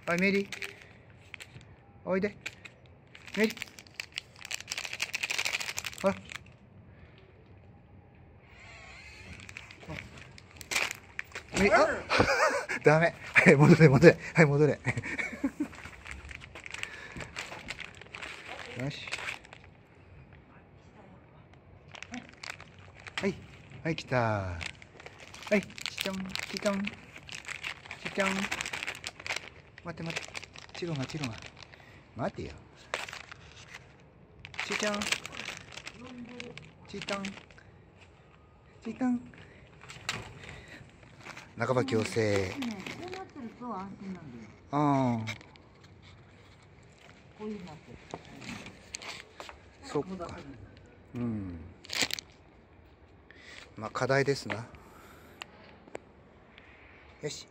はい、メリー。おいで。メリー。ほら。メリー、あダメ。はい、戻れ、戻れ。はい、戻れ。よし。はい、はい、来た。はい、ちちゃん、ちちゃん。ちちゃん。待って待って。チロが、チロが。待てよ。ちちゃん。ちたん。ちたん。半ば矯正。 こうなってると安心なんだよ。 ああ。 こういうなってる。 そっか。うん。まあ課題ですな。よし。